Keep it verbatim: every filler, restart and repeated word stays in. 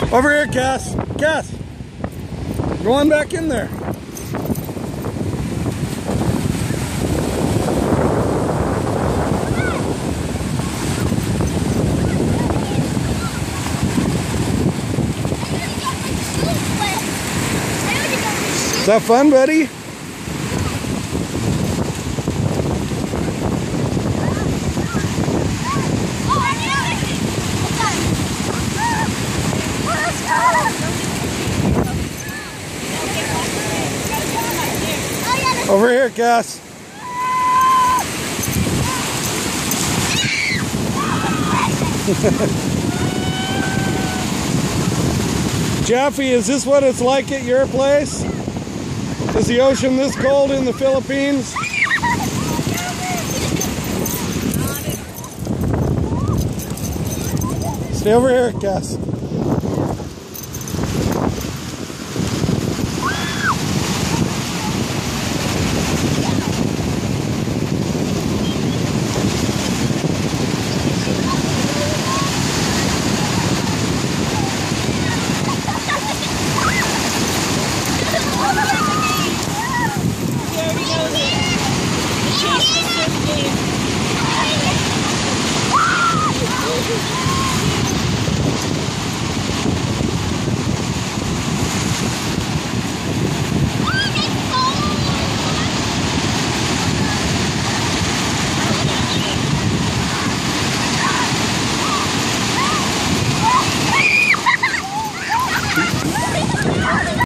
Over here, Cass. Cass. Go on back in there. Is that fun, buddy? Over here, Cass. Jeffy, is this what it's like at your place? Is the ocean this cold in the Philippines? Stay over here, Cass.